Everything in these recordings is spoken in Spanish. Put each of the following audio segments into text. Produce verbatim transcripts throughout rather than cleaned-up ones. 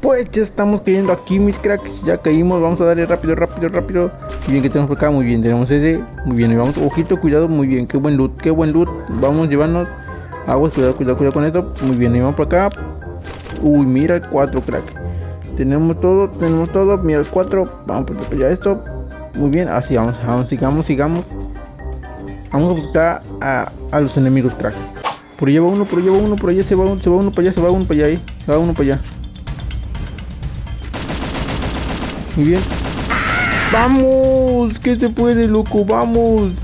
Pues ya estamos cayendo aquí, mis cracks. Ya caímos, vamos a darle rápido, rápido, rápido. Muy bien, que tenemos por acá, muy bien, tenemos ese. Muy bien, y vamos, ojito, cuidado, muy bien, qué buen loot, qué buen loot. Vamos, llevarnos aguas, cuidado, cuidado, cuidado con esto. Muy bien, y vamos por acá. Uy, mira el cuatro, crack. Tenemos todo, tenemos todo, mira el cuatro. Vamos por allá esto. Muy bien, así vamos, vamos, sigamos, sigamos. Vamos a buscar a, a los enemigos, crack. Por allá va uno, por allá va uno, por allá se va uno, se va uno para allá, se va uno para allá, ahí. Se va uno para allá. Muy bien. Vamos, que se puede, loco, vamos.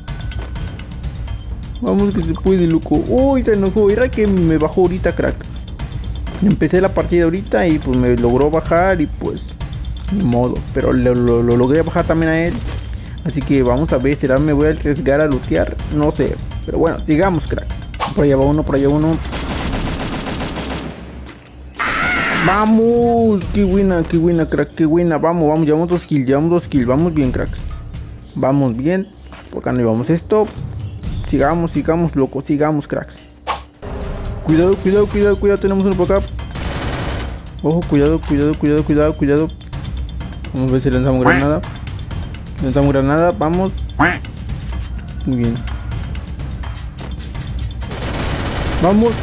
Vamos, que se puede, loco. Uy, se enojó, era que me bajó ahorita, crack. Empecé la partida ahorita y pues me logró bajar y pues ni modo, pero lo, lo, lo logré bajar también a él. Así que vamos a ver, será me voy a arriesgar a lootear, no sé. Pero bueno, sigamos, crack. Por allá va uno, por allá uno. Vamos, qué buena, qué buena, crack, qué buena. Vamos, vamos, llevamos dos kills, llevamos dos kills. Vamos bien, cracks. Vamos bien. Por acá no llevamos esto. Sigamos, sigamos, loco, sigamos, cracks. Cuidado, cuidado, cuidado, cuidado, tenemos uno por acá. Ojo, cuidado, cuidado, cuidado, cuidado, cuidado. Vamos a ver si lanzamos granada. Lanzamos granada, vamos. Muy bien. Vamos.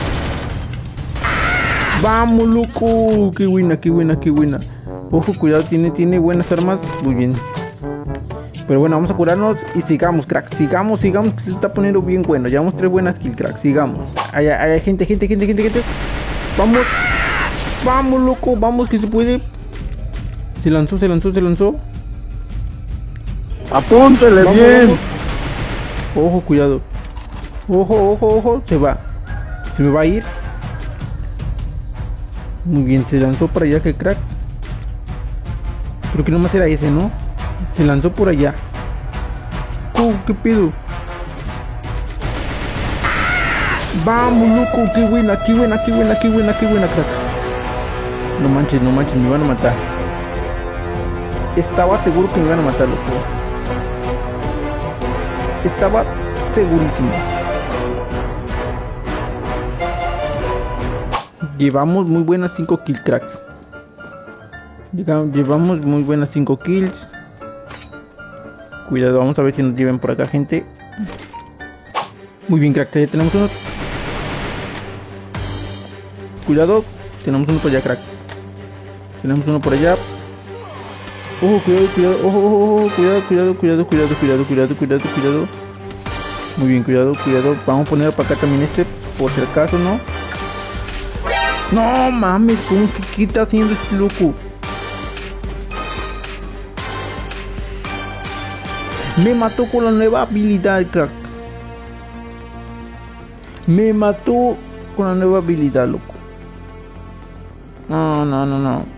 Vamos, loco. Qué buena, qué buena, qué buena. Ojo, cuidado, tiene, tiene buenas armas. Muy bien. Pero bueno, vamos a curarnos y sigamos, crack. Sigamos, sigamos, que se está poniendo bien bueno. Llevamos tres buenas kills, crack. Sigamos. Hay, hay, hay gente, gente, gente, gente, gente. Vamos. Vamos, loco. Vamos, que se puede. Se lanzó, se lanzó, se lanzó. Apúntele Vamos, bien. vamos. Ojo, cuidado. Ojo, ojo, ojo. Se va. Se me va a ir. Muy bien, se lanzó para allá, que crack. Creo que nomás era ese, ¿no? Se lanzó por allá. Oh, qué pedo. Vamos, loco, qué buena, qué buena, qué buena, qué buena, qué buena, crack. No manches, no manches, me van a matar. Estaba seguro que me iban a matar, loco. Estaba segurísimo. Llevamos muy buenas cinco kills, cracks. Llevamos muy buenas cinco kills. Cuidado, vamos a ver si nos lleven por acá, gente. Muy bien, crack, ya tenemos uno. Cuidado, tenemos uno por allá, crack. Tenemos uno por allá. Ojo, cuidado, cuidado, ojo, ojo, ojo, cuidado, cuidado, cuidado, cuidado, cuidado, cuidado, cuidado, cuidado. Muy bien, cuidado, cuidado. Vamos a poner para acá también este, por si acaso, ¿no? No mames, ¿cómo que qué está haciendo este loco? Me mató con la nueva habilidad, crack. Me mató con la nueva habilidad, loco. No, no, no, no.